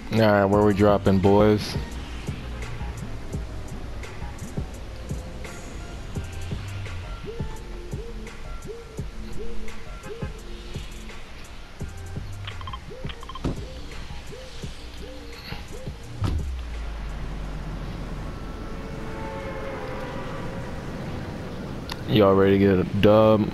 Alright, where we dropping, boys? Y'all ready to get a dub?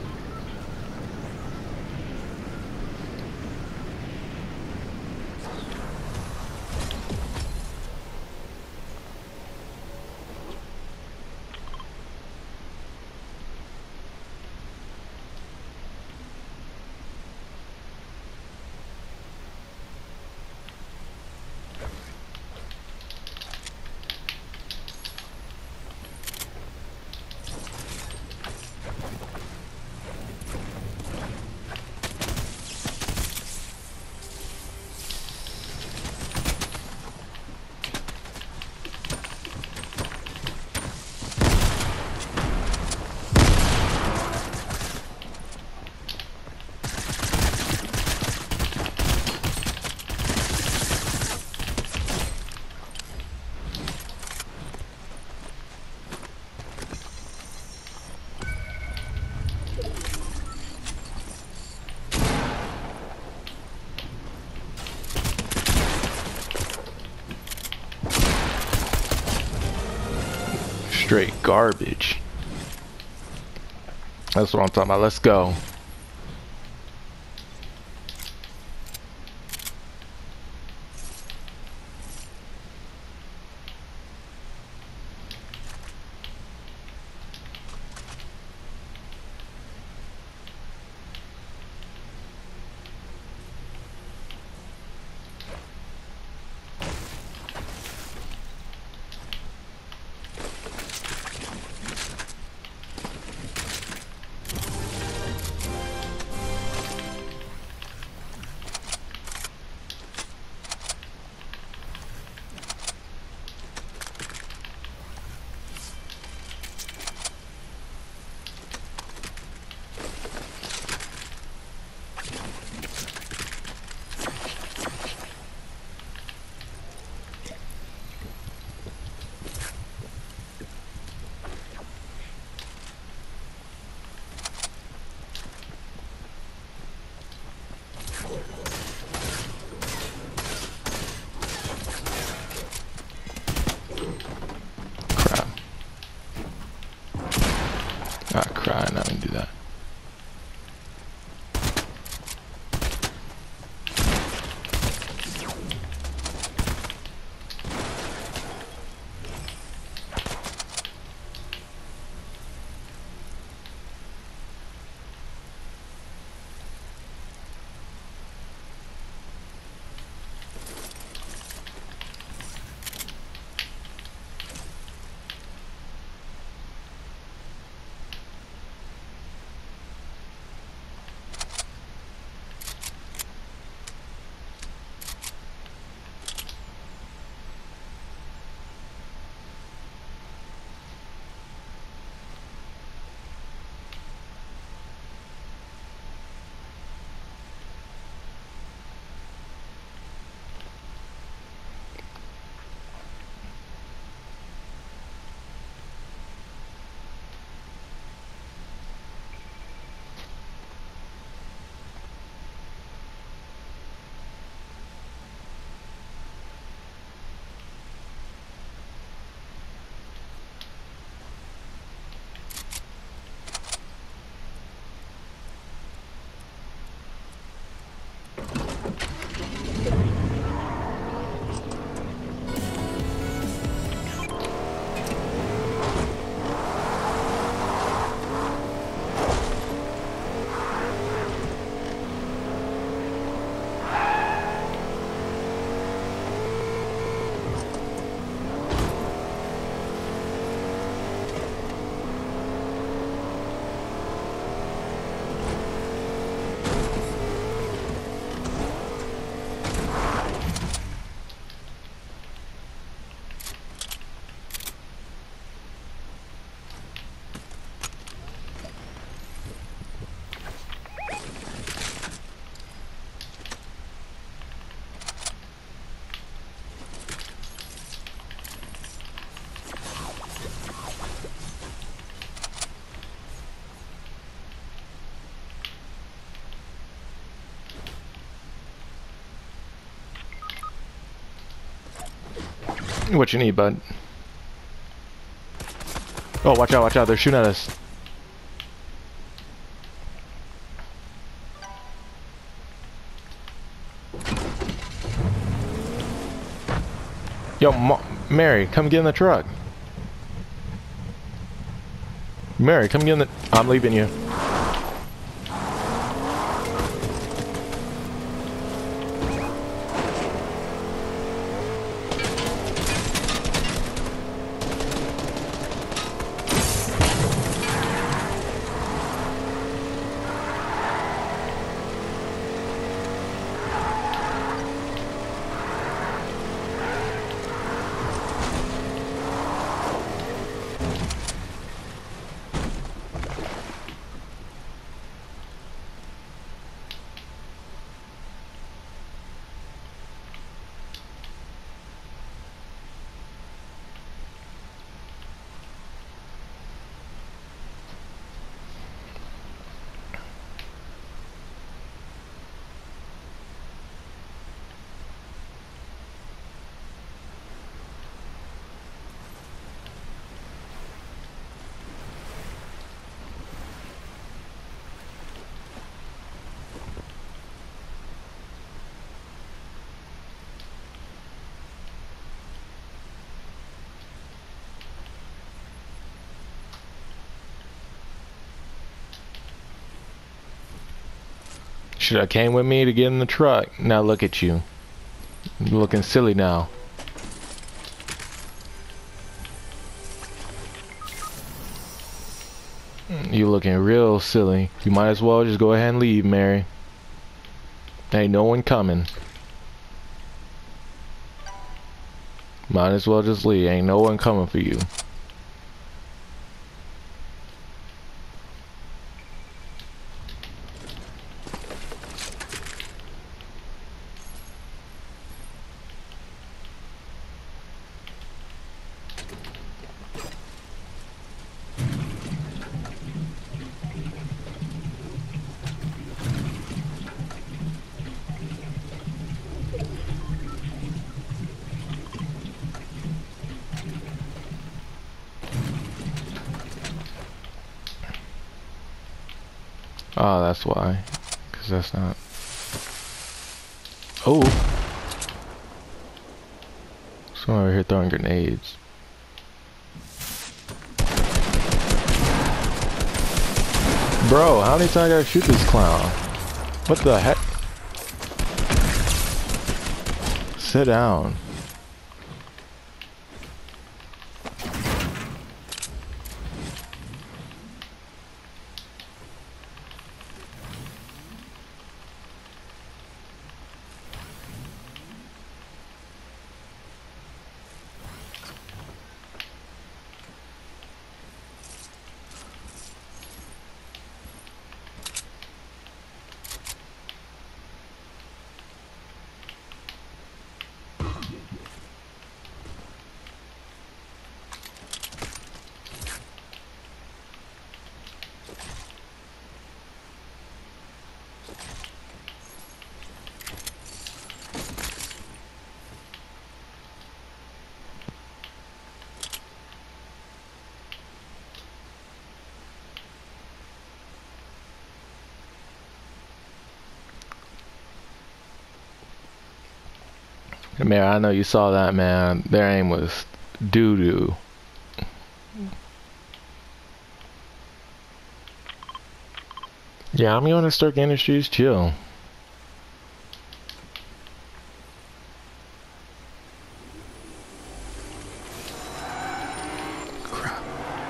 Straight garbage. That's what I'm talking about. Let's go. Crap. Ah, crying. I didn't do that. What you need, bud? Oh, watch out, they're shooting at us. Yo, Mary, come get in the truck. Mary, come get in the... I'm leaving you. Should have came with me to get in the truck. Now look at you. You're looking silly now. You looking real silly. You might as well just go ahead and leave, Mary. Ain't no one coming. Might as well just leave. Ain't no one coming for you. Oh, that's why. Because that's not... Oh! Someone over here throwing grenades. Bro, how many times I gotta shoot this clown? What the heck? Sit down. Man, I know you saw that, man. Their aim was doo-doo. Yeah, I'm going to Stark Industries, chill. Crap.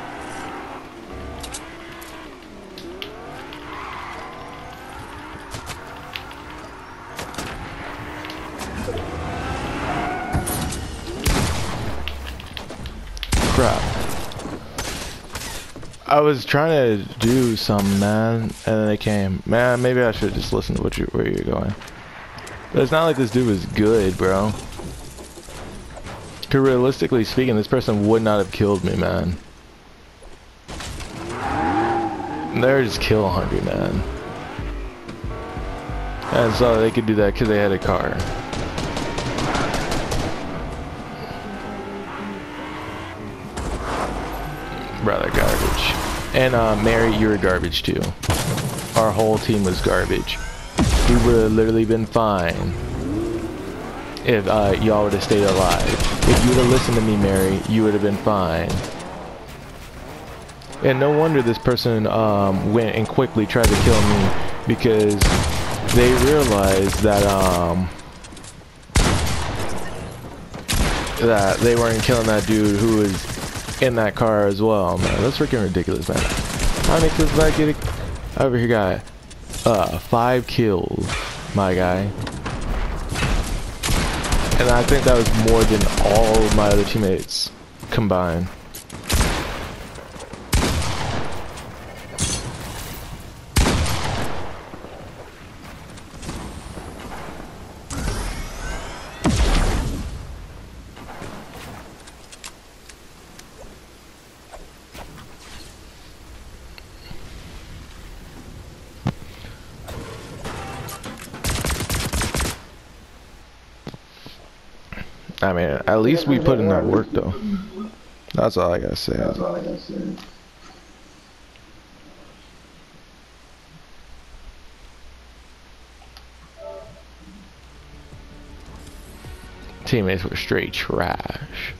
Crap. I was trying to do some, man, and then they came. Man, maybe I should just listen to where you're going. But it's not like this dude was good, bro. Cause realistically speaking, this person would not have killed me, man. They're just kill hungry, man. And so they could do that because they had a car. And Mary, you were garbage too. Our whole team was garbage. We would have literally been fine if y'all would have stayed alive. If you would have listened to me, Mary, you would have been fine. And no wonder this person went and quickly tried to kill me, because they realized that that they weren't killing that dude who was in that car as well. Man, that's freaking ridiculous, man. How many kills did I get? Over here, guy. 5 kills, my guy. And I think that was more than all of my other teammates combined. I mean, at least we put in that work, though. That's all I gotta say. Teammates were straight trash.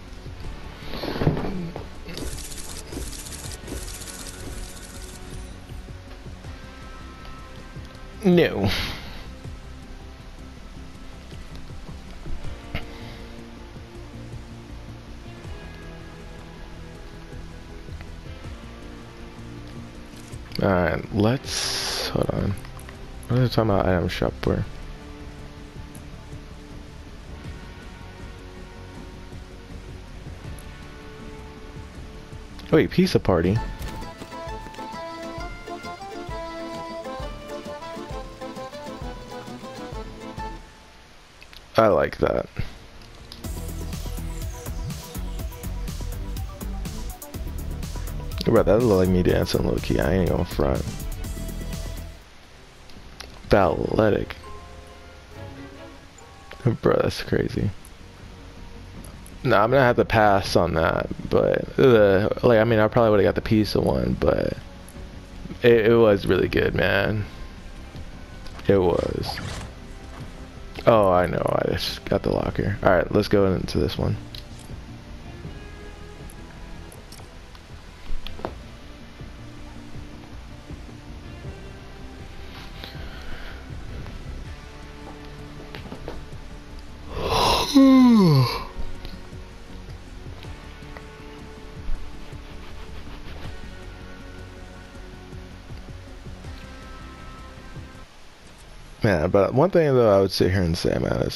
No. Alright, let's hold on. What are they talking about item shop for? Wait, pizza party? I like that. Bro, that looked like me dancing low key. I ain't gonna front. Balletic. Bro, that's crazy. No, I'm gonna have to pass on that. But like, I mean, I probably would have got the pizza one, but it was really good, man. It was. Oh, I know. I just got the locker. All right, let's go into this one. Man, but one thing though I would sit here and say, man, is...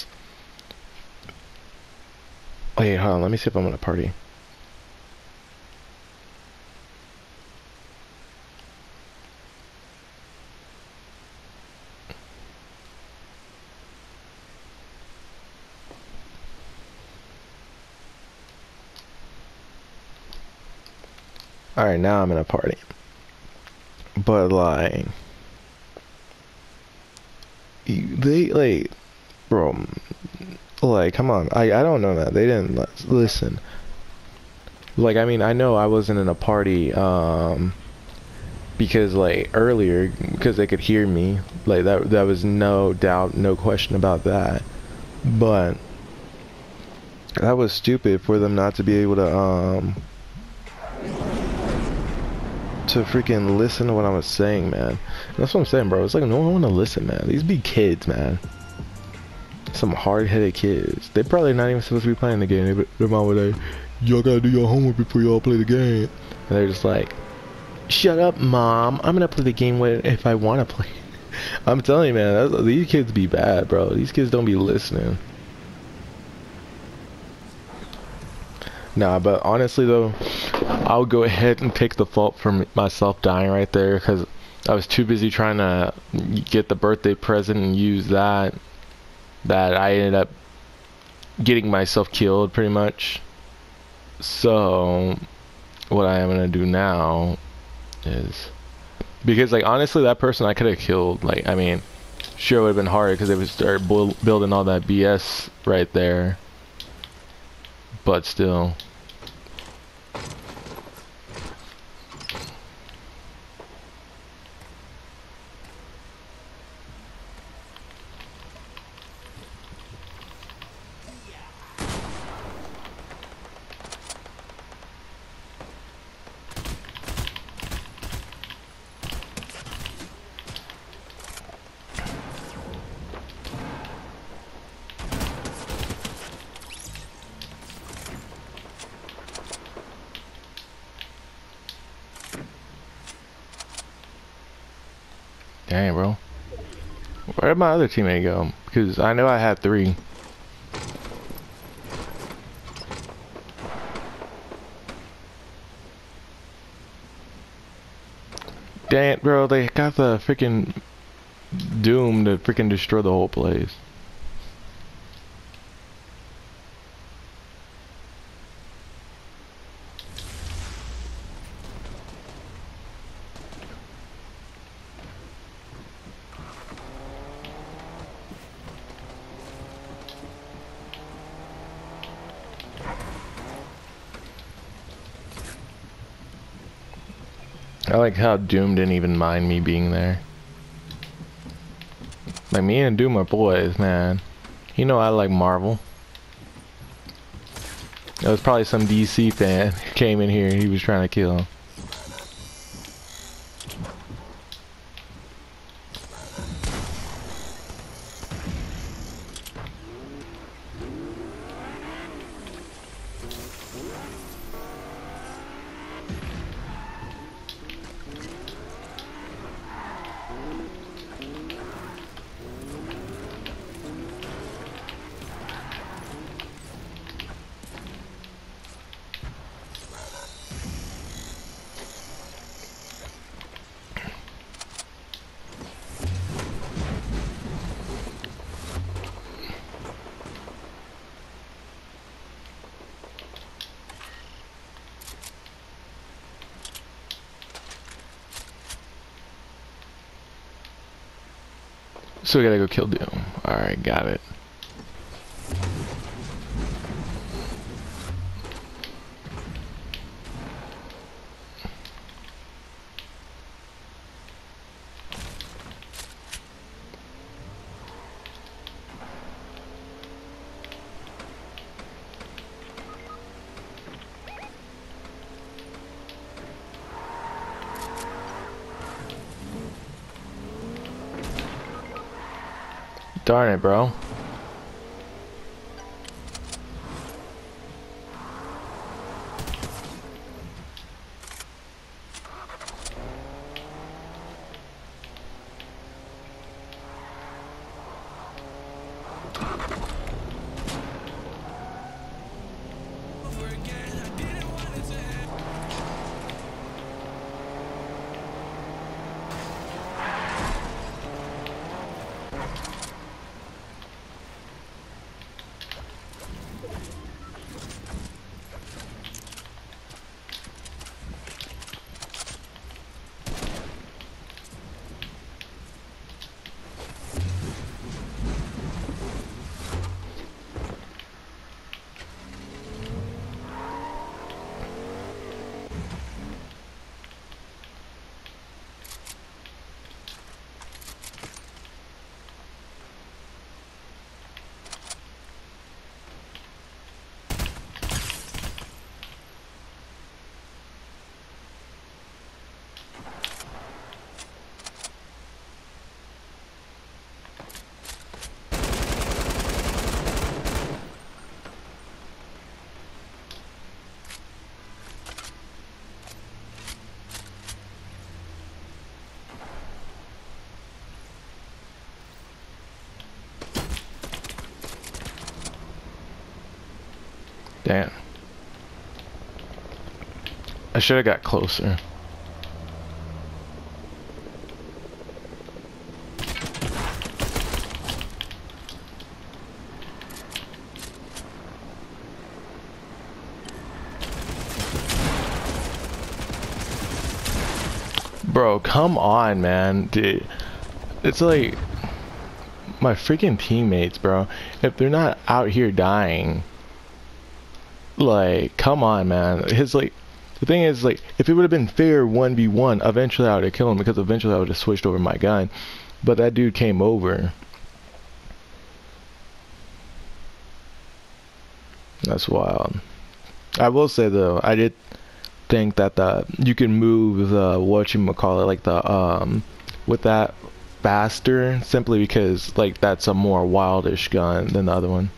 Wait, hold on, let me see if I'm gonna party. Alright, now I'm in a party. But like... They, like... Bro... Like, come on. I don't know that. They didn't listen. Like, I mean, I know I wasn't in a party, because, like, earlier, because they could hear me. Like, that was no doubt, no question about that. But... that was stupid for them not to be able to freaking listen to what I was saying, man. That's what I'm saying, bro. It's like no one wanna listen, man. These be kids, man. Some hard-headed kids. They probably not even supposed to be playing the game. Their mom was like, y'all gotta do your homework before y'all play the game. And they're just like, shut up, mom. I'm gonna play the game if I wanna play. I'm telling you, man. These kids be bad, bro. These kids don't be listening. Nah, but honestly though, I'll go ahead and take the fault for myself dying right there, because I was too busy trying to get the birthday present and use that I ended up getting myself killed pretty much. So what I am gonna do now is, because like honestly that person I could have killed, like I mean sure it would have been hard because they would start building all that BS right there, but still. Dang, bro. Where did my other teammate go? Because I know I had 3. Dang it, bro. They got the freaking Doom to freaking destroy the whole place. I like how Doom didn't even mind me being there. Like, me and Doom are boys, man. You know I like Marvel. It was probably some DC fan who came in here and he was trying to kill him. So we gotta go kill Doom. Alright, got it. Darn it, bro. Damn. I should have got closer. Bro, come on, man. Dude, it's like my freaking teammates, bro. If they're not out here dying, like, come on, man. It's like, the thing is, like, if it would have been fair 1v1, eventually I would have killed him because eventually I would have switched over my gun. But that dude came over. That's wild. I will say though, I did think that you can move the whatchamacallit, like the with that faster, simply because like that's a more wildish gun than the other one.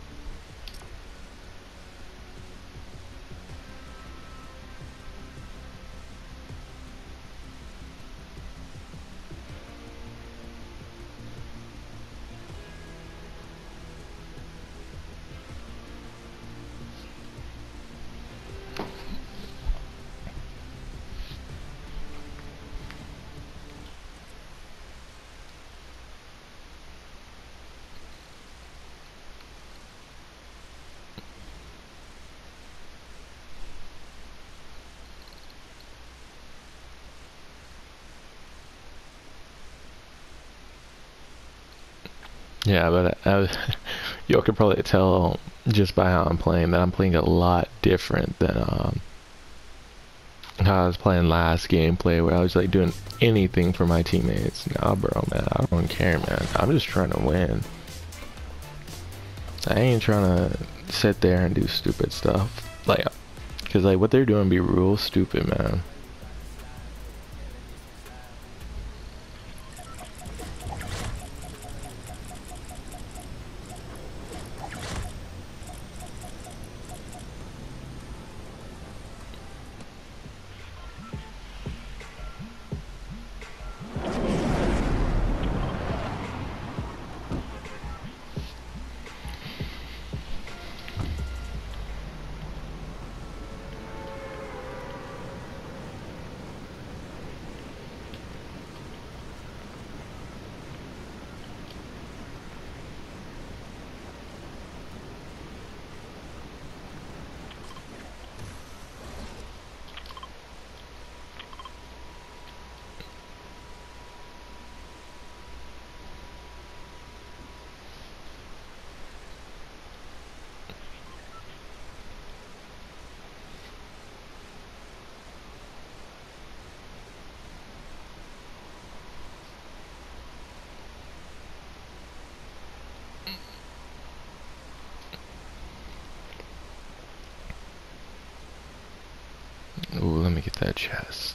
Yeah, but y'all could probably tell just by how I'm playing that I'm playing a lot different than how I was playing last gameplay, where I was like doing anything for my teammates. Nah, bro, man, I don't care, man. I'm just trying to win. I ain't trying to sit there and do stupid stuff, like, cause like what they're doing be real stupid, man. Ooh, let me get that chest.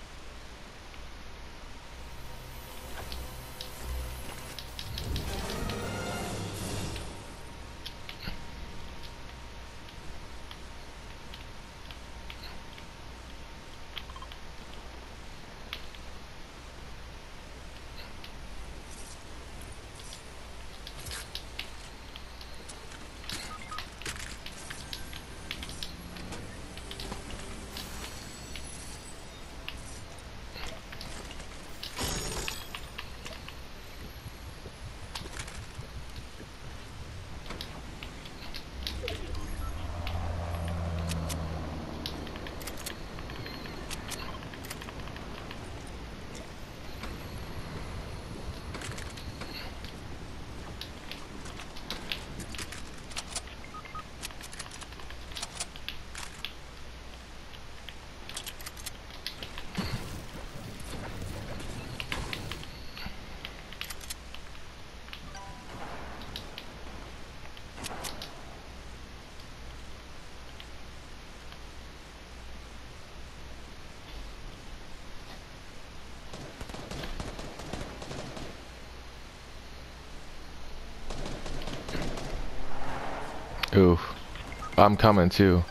Ooh, I'm coming too.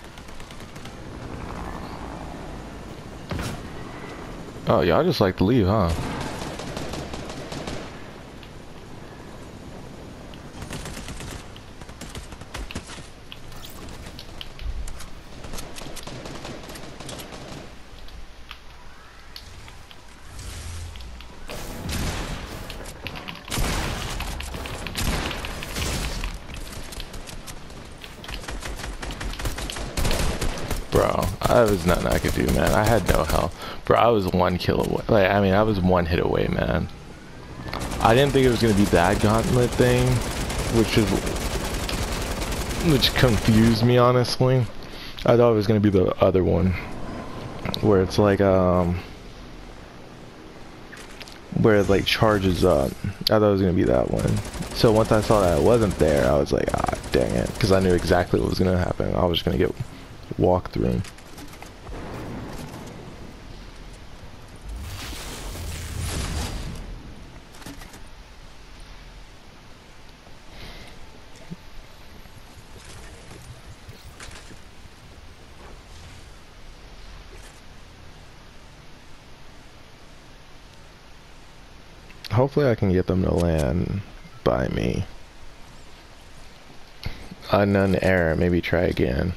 Oh, y'all just like to leave, huh? Bro, I was nothing I could do, man. I had no health. Bro, I was 1 kill away. Like, I mean, I was 1 hit away, man. I didn't think it was gonna be that gauntlet thing, which confused me, honestly. I thought it was gonna be the other one, where it's like where it like charges up. I thought it was gonna be that one. So once I saw that it wasn't there, I was like, ah, dang it, because I knew exactly what was gonna happen. I was gonna get walked through. Hopefully I can get them to land by me. Unknown error, maybe try again.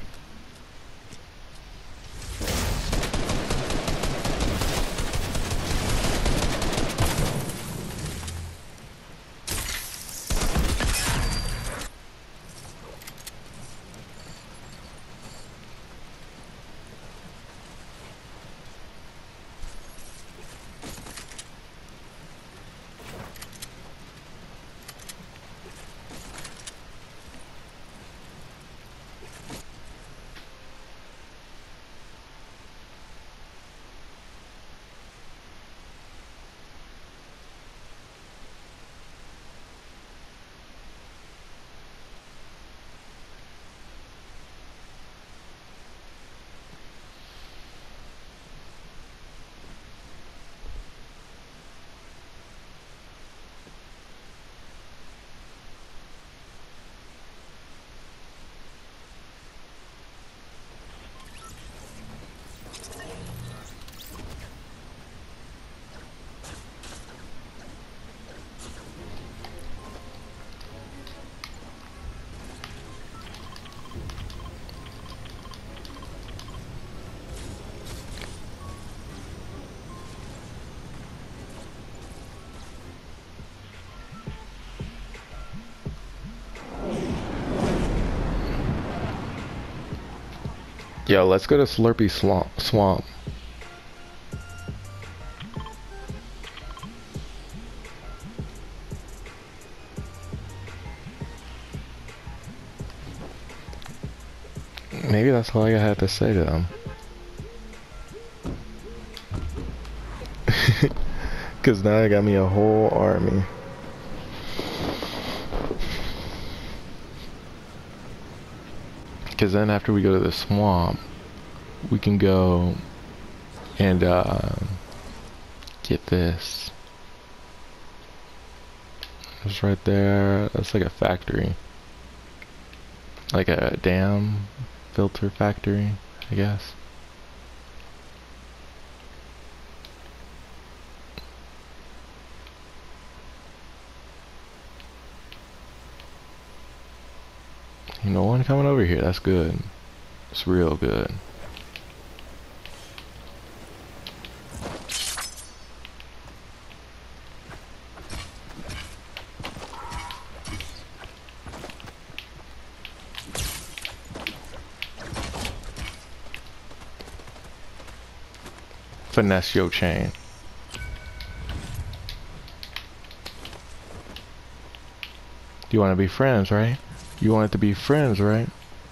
Yo, let's go to Slurpy Swamp. Maybe that's all I had to say to them. Cause now I got me a whole army. Cause then after we go to the swamp, we can go and get this. It's right there. That's like a factory. Like a dam filter factory, I guess. No one coming over here. That's good. It's real good. Finesse your chain. You want to be friends, right? You want it to be friends, right?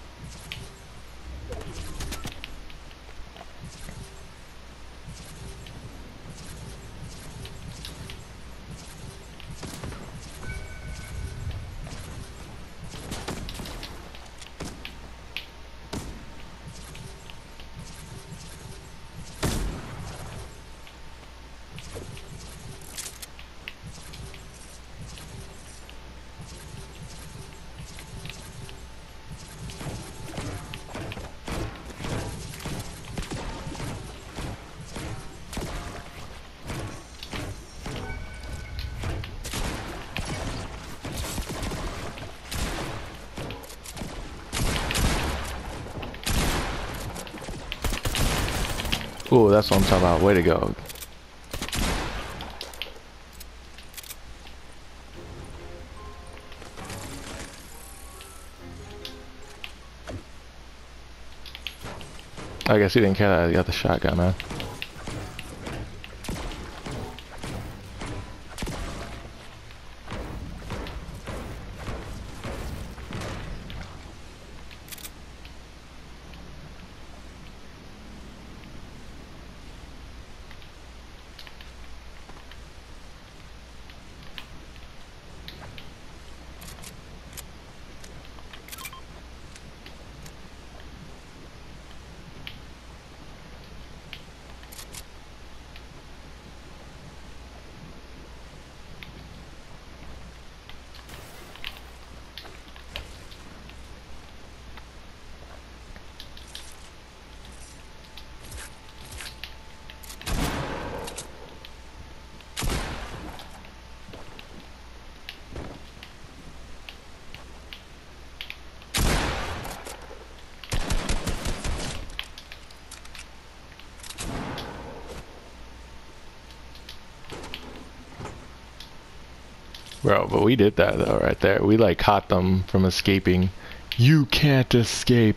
Ooh, that's what I'm talking about. Way to go. I guess he didn't care that I got the shotgun, man. Bro, but we did that though, right there. We like caught them from escaping. You can't escape.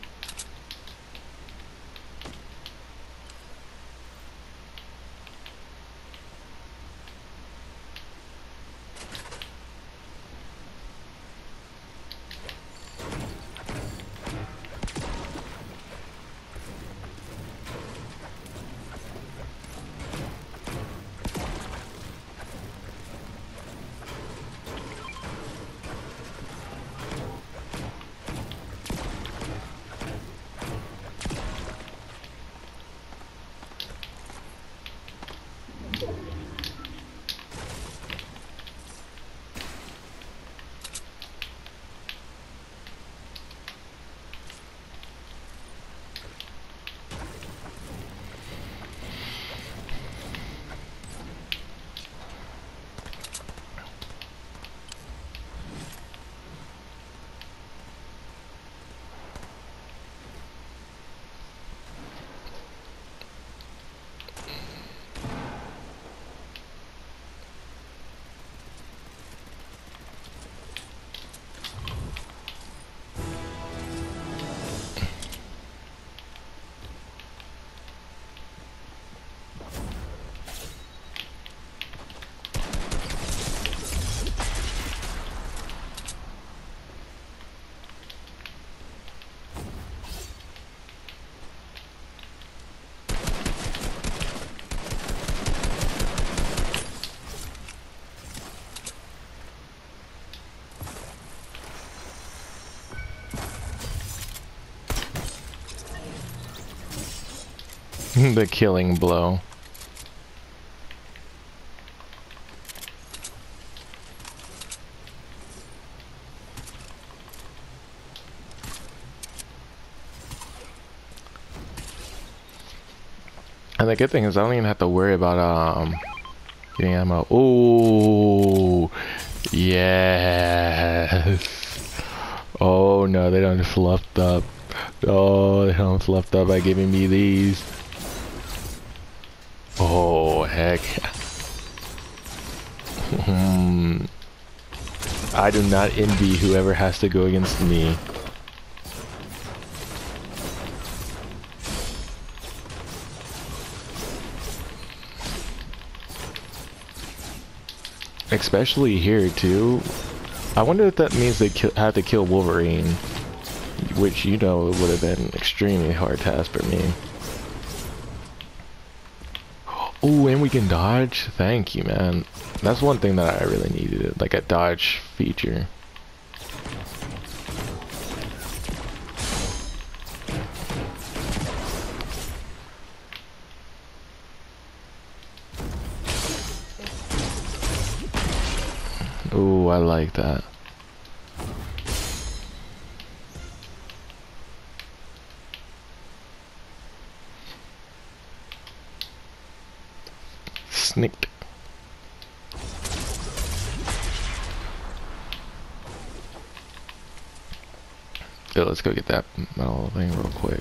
The killing blow. And the good thing is I don't even have to worry about getting ammo. Ooh, yes. Oh no, they done fluffed up. Oh, they done fluffed up by giving me these. Oh heck. I do not envy whoever has to go against me. Especially here too. I wonder if that means they had to kill Wolverine, which you know would have been an extremely hard task for me. Oh, and we can dodge. Thank you, man. That's one thing that I really needed, like a dodge feature. Ooh, I like that. Sneaked. Yo, let's go get that metal thing real quick.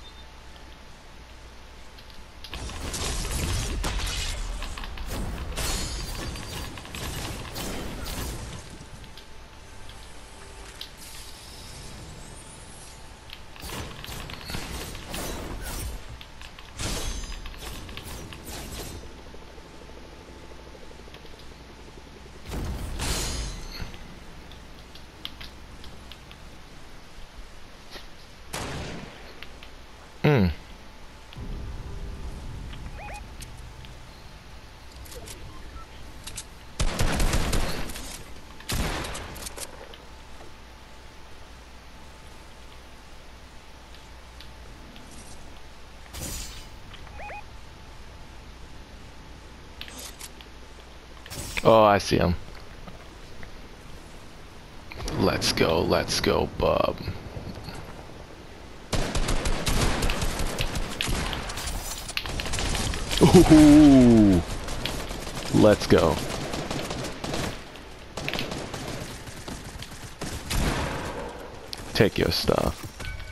Oh, I see him. Let's go, bub. Ooh, let's go. Take your stuff.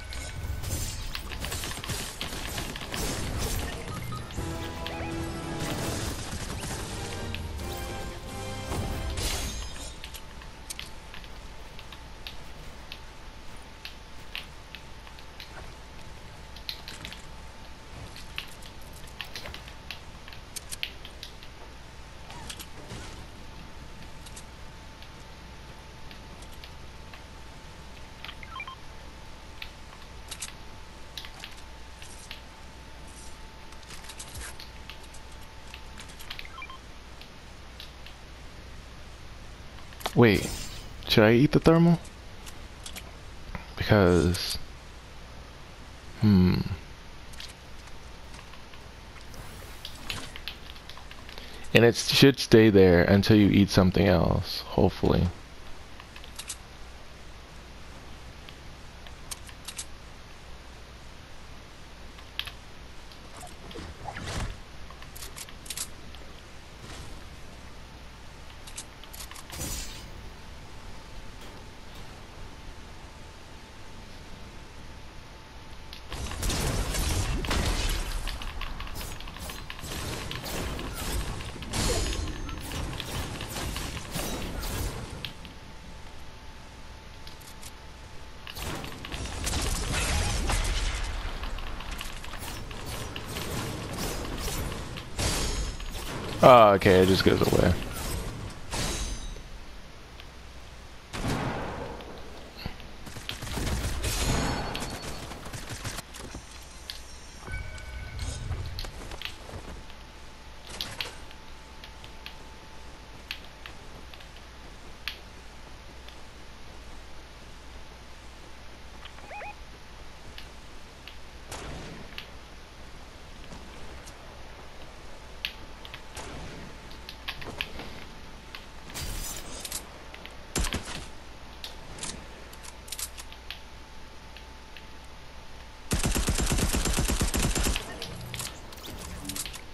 Wait, should I eat the thermal? Because, and it should stay there until you eat something else, hopefully. Oh, okay, it just goes away.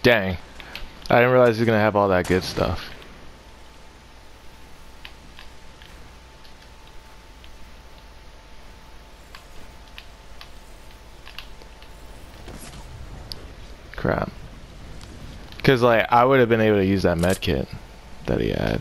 Dang. I didn't realize he's gonna have all that good stuff. Crap. Cause like I would have been able to use that med kit that he had.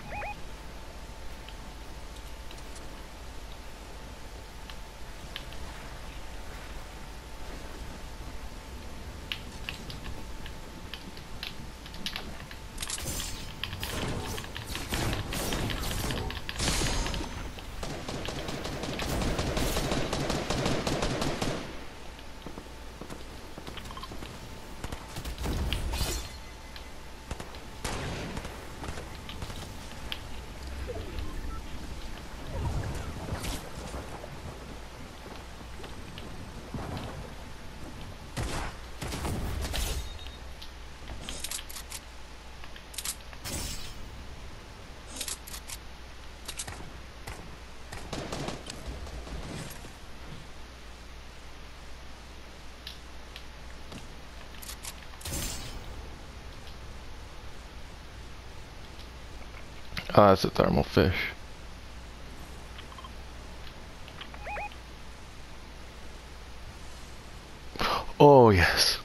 Oh, that's a thermal fish. Oh, yes.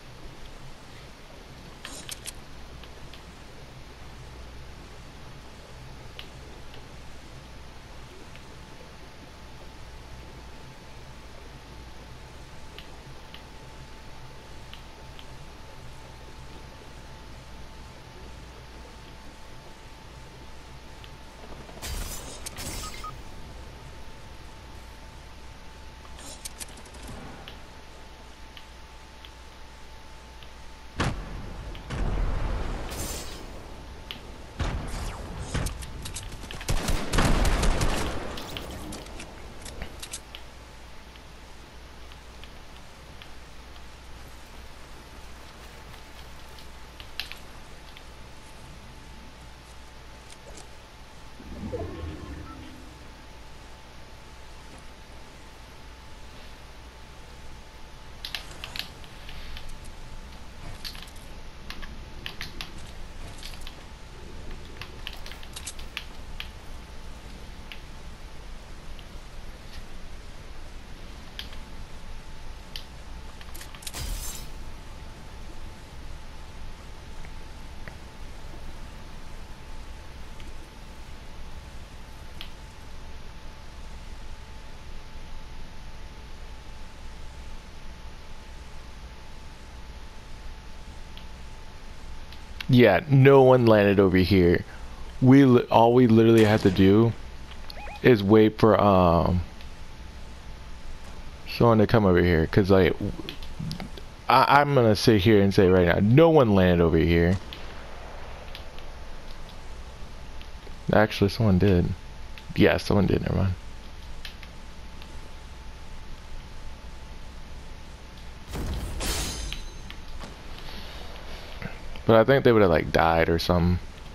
Yeah, no one landed over here. All we literally had to do is wait for someone to come over here, cause like I'm gonna sit here and say right now, no one landed over here. Actually, someone did. Yeah, someone did. Never mind. But I think they would have like died or something.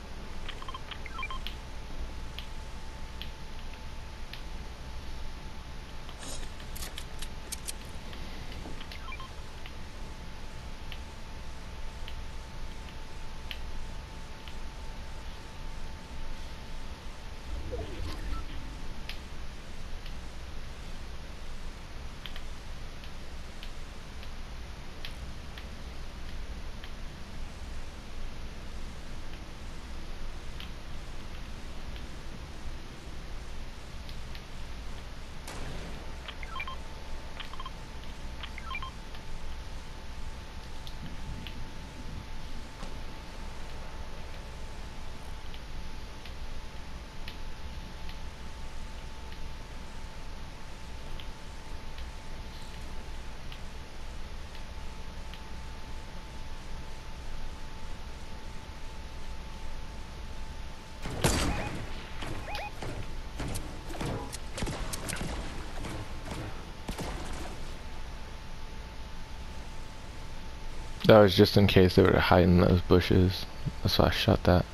That was just in case they were hiding in those bushes. That's why I shot that.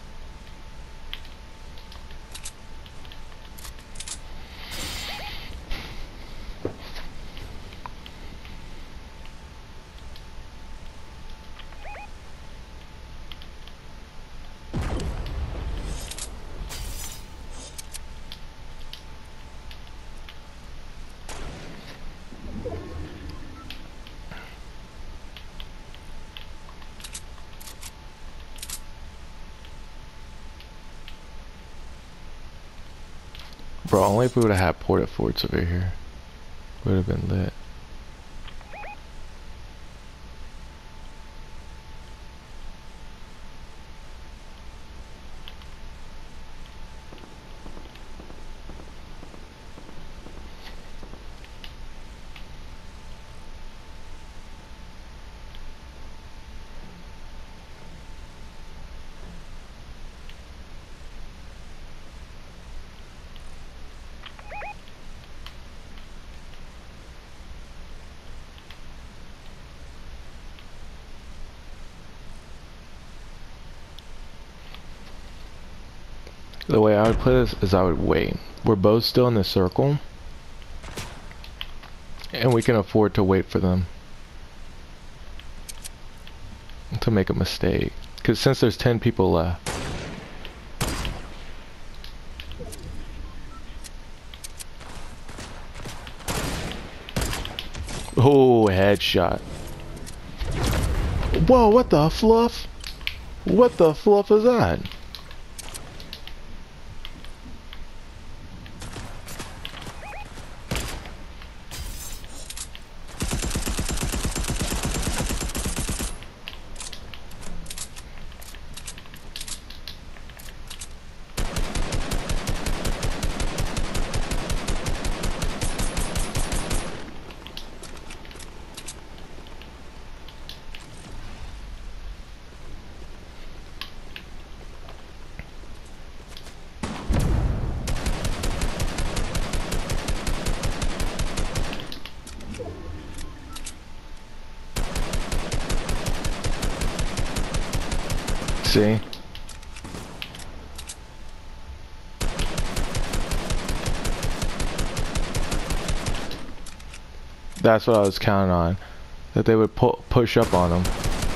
Bro, only if we would have had porta forts over here. Would have been lit. The way I would play this is I would wait. We're both still in the circle, and we can afford to wait for them to make a mistake. Because since there's 10 people left. Oh, headshot. Whoa, what the fluff? What the fluff is that? See? That's what I was counting on. That they would push up on them.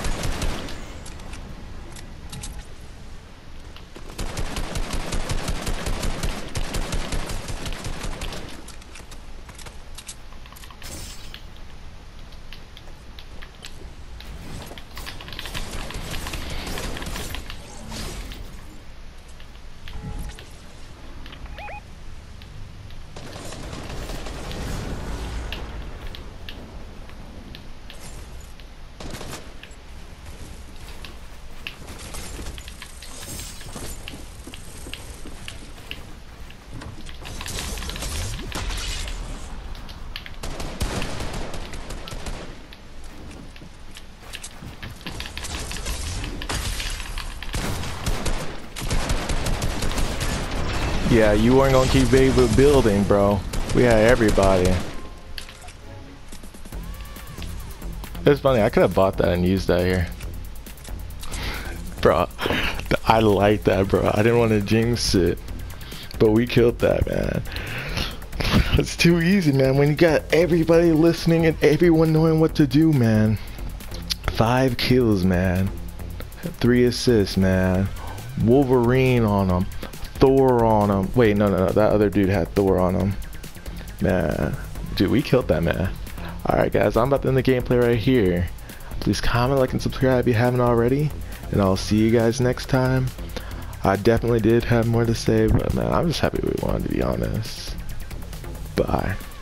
Yeah, you weren't gonna keep building, bro. We had everybody. It's funny, I could have bought that and used that here. Bro, I like that, bro. I didn't want to jinx it. But we killed that, man. It's too easy, man. When you got everybody listening and everyone knowing what to do, man. 5 kills, man. 3 assists, man. Wolverine on them. Thor on him. Wait, no, that other dude had Thor on him. Man, dude, we killed that man. Alright guys, I'm about to end the gameplay right here. Please comment, like, and subscribe if you haven't already. And I'll see you guys next time. I definitely did have more to say, but man, I'm just happy we won, to be honest. Bye.